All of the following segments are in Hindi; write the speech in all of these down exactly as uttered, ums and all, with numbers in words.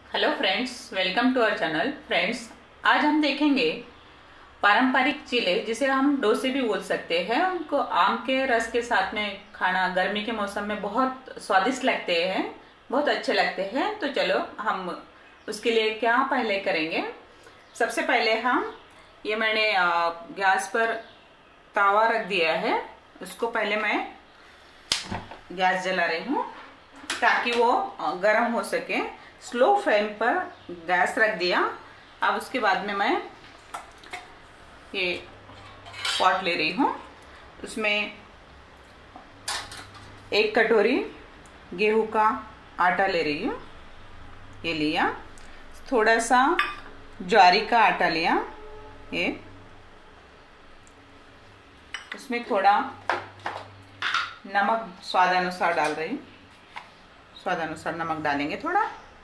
Hello friends, welcome to our channel. Friends, आज हम देखेंगे पारंपरिक चीले जिसे हम डोसे भी बोल सकते हैं। उनको आम के रस के साथ में खाना गर्मी के मौसम में बहुत स्वादिष्ट लगते हैं, बहुत अच्छे लगते हैं। तो चलो हम उसके लिए क्या पहले करेंगे। सबसे पहले हम ये मैंने गैस पर तावा रख दिया है। उसको पहले मैं गैस जला रही हूँ ताकि वो गर्म हो सके। स्लो फ्लेम पर गैस रख दिया। अब उसके बाद में मैं ये पॉट ले रही हूँ। उसमें एक कटोरी गेहूं का आटा ले रही हूँ। ये लिया। थोड़ा सा ज्वारी का आटा लिया। ये उसमें थोड़ा नमक स्वादानुसार डाल रही हूँ। स्वादानुसार नमक डालेंगे थोड़ा।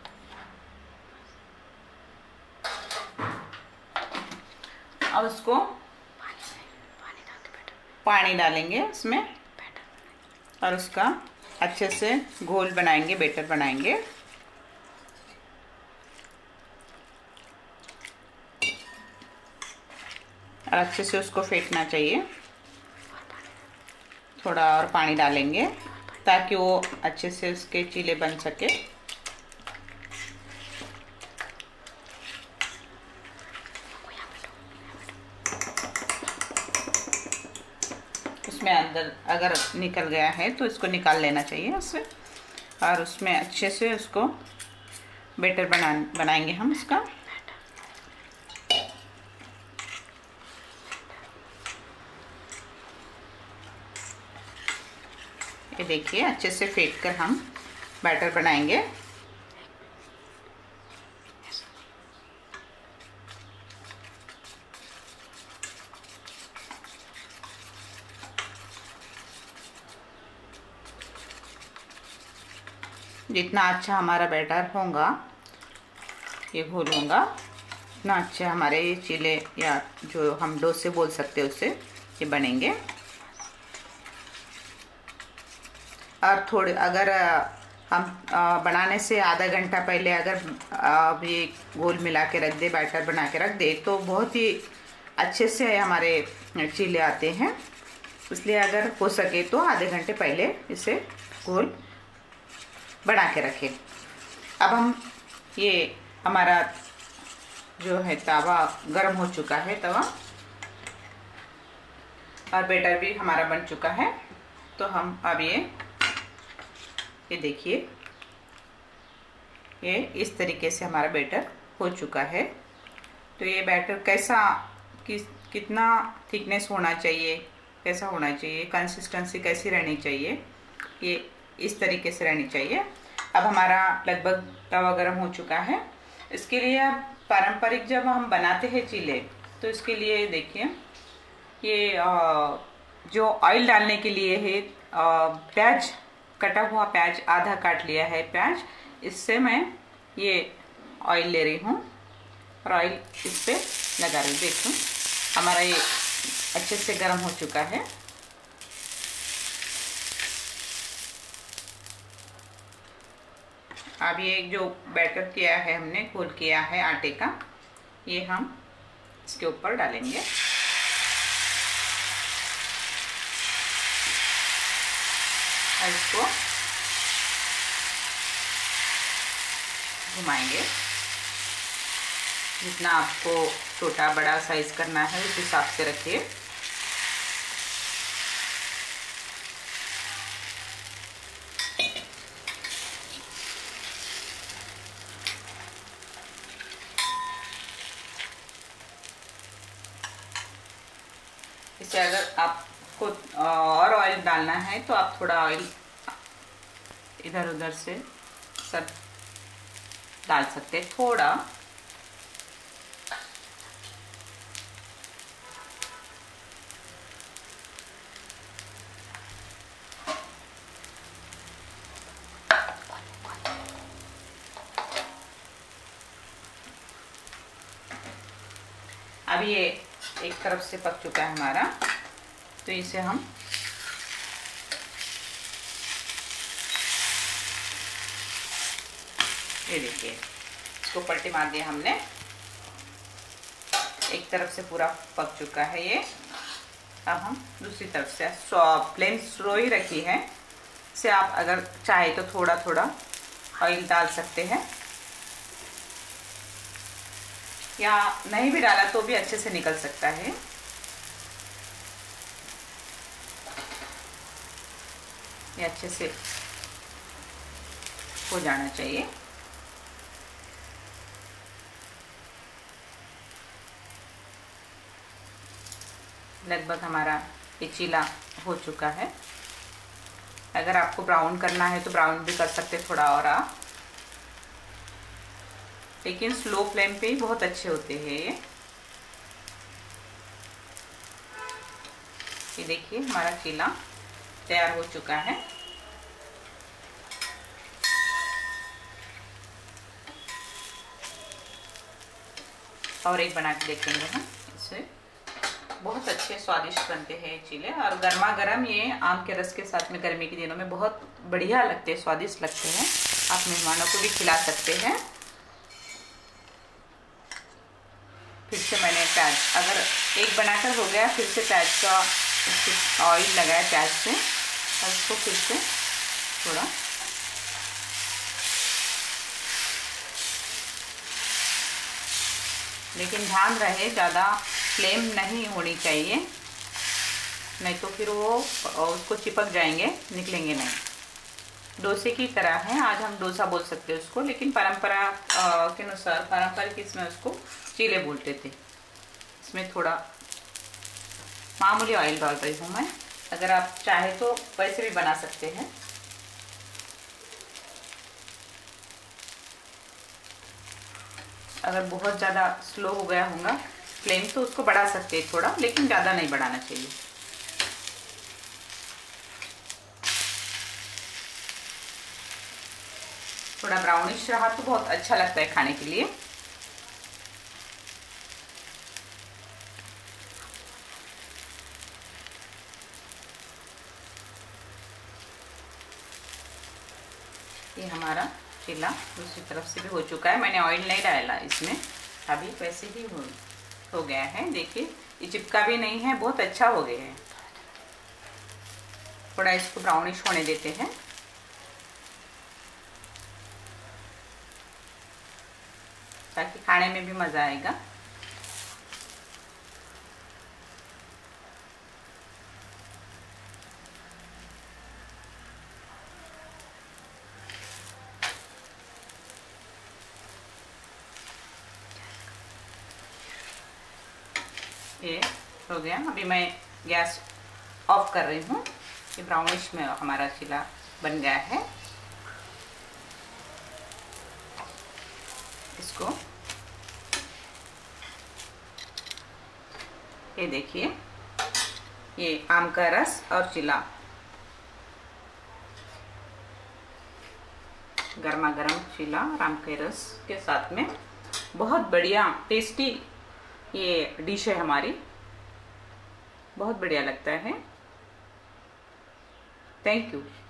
अब उसको पानी डालेंगे उसमें और उसका अच्छे से घोल बनाएंगे, बैटर बनाएंगे। और अच्छे से उसको फेंटना चाहिए। थोड़ा और पानी डालेंगे ताकि वो अच्छे से उसके चीले बन सके। उसमें अंदर अगर निकल गया है तो इसको निकाल लेना चाहिए उससे। और उसमें अच्छे से उसको बैटर बना बनाएंगे हम इसका। ये देखिए, अच्छे से फेंट कर हम बैटर बनाएंगे। जितना अच्छा हमारा बैटर होगा, ये घोल होगा, उतना अच्छे हमारे ये चीले या जो हम डोसे बोल सकते हैं उससे ये बनेंगे। और थोड़े अगर हम बनाने से आधा घंटा पहले अगर ये घोल मिला के रख दे, बैटर बना के रख दे, तो बहुत ही अच्छे से हमारे चीले आते हैं। इसलिए अगर हो सके तो आधे घंटे पहले इसे घोल बना के रखें। अब हम ये हमारा जो है तवा गर्म हो चुका है तवा, और बैटर भी हमारा बन चुका है। तो हम अब ये ये देखिए, ये इस तरीके से हमारा बैटर हो चुका है। तो ये बैटर कैसा किस कितना थिकनेस होना चाहिए, कैसा होना चाहिए, कंसिस्टेंसी कैसी रहनी चाहिए, ये इस तरीके से रहनी चाहिए। अब हमारा लगभग तवा गरम हो चुका है। इसके लिए अब पारंपरिक जब हम बनाते हैं चीले, तो इसके लिए देखिए, ये जो ऑयल डालने के लिए है, प्याज, कटा हुआ प्याज आधा काट लिया है प्याज। इससे मैं ये ऑयल ले रही हूँ और ऑयल इस पे लगा रही हूँ। देखो हमारा ये अच्छे से गरम हो चुका है। अब ये जो बैटर किया है हमने, घोल किया है आटे का, ये हम इसके ऊपर डालेंगे। और इसको घुमाएंगे। जितना आपको छोटा बड़ा साइज करना है उस हिसाब से रखिए। इसे अगर आपको और ऑयल डालना है तो आप थोड़ा ऑयल इधर उधर से सब डाल सकते हैं थोड़ा। अब ये एक तरफ से पक चुका है हमारा, तो इसे हम ये देखिए इसको पलटी मार दिया हमने। एक तरफ से पूरा पक चुका है ये। अब हम दूसरी तरफ से प्लेन स्लो ही रखी है। इसे आप अगर चाहे तो थोड़ा थोड़ा ऑयल डाल सकते हैं, या नहीं भी डाला तो भी अच्छे से निकल सकता है। ये अच्छे से हो जाना चाहिए। लगभग हमारा ये चीला हो चुका है। अगर आपको ब्राउन करना है तो ब्राउन भी कर सकते थोड़ा और आप, लेकिन स्लो फ्लेम पे ही बहुत अच्छे होते हैं ये। ये देखिए हमारा चीला तैयार हो चुका है। और एक बना के देखेंगे हम। इससे बहुत अच्छे स्वादिष्ट बनते हैं ये चीले, और गर्मा गर्म ये आम के रस के साथ में गर्मी के दिनों में बहुत बढ़िया लगते हैं, स्वादिष्ट लगते हैं। आप मेहमानों को भी खिला सकते हैं। फिर से मैंने प्याज, अगर एक बनाकर हो गया, फिर से प्याज का ऑयल लगाया प्याज से, और उसको फिर से थोड़ा लेकिन ध्यान रहे ज़्यादा फ्लेम नहीं होनी चाहिए, नहीं तो फिर वो उसको चिपक जाएंगे, निकलेंगे नहीं। डोसे की तरह है, आज हम डोसा बोल सकते हैं उसको, लेकिन परंपरा के अनुसार पारंपरिक इसमें उसको चीले बोलते थे। इसमें थोड़ा मामूली ऑयल डाल रही हूँ मैं। अगर आप चाहे तो वैसे भी बना सकते हैं। अगर बहुत ज़्यादा स्लो हो गया होगा फ्लेम तो उसको बढ़ा सकते हैं थोड़ा, लेकिन ज़्यादा नहीं बढ़ाना चाहिए। थोड़ा ब्राउनिश रहा तो बहुत अच्छा लगता है खाने के लिए। ये हमारा चीला दूसरी तरफ से भी हो चुका है। मैंने ऑयल नहीं डाला इसमें, अभी वैसे ही हो हो गया है। देखिए ये चिपका भी नहीं है, बहुत अच्छा हो गया है। थोड़ा इसको ब्राउनिश होने देते हैं। ताकि खाने में भी मज़ा आएगा। ये हो गया। अभी मैं गैस ऑफ कर रही हूँ। ये ब्राउनिश में हमारा चीला बन गया है। इसको ये देखिए, ये आम का रस और चीला गर्मा गर्म चीला और आम के रस के साथ में बहुत बढ़िया टेस्टी ये डिश है हमारी, बहुत बढ़िया लगता है। Thank you.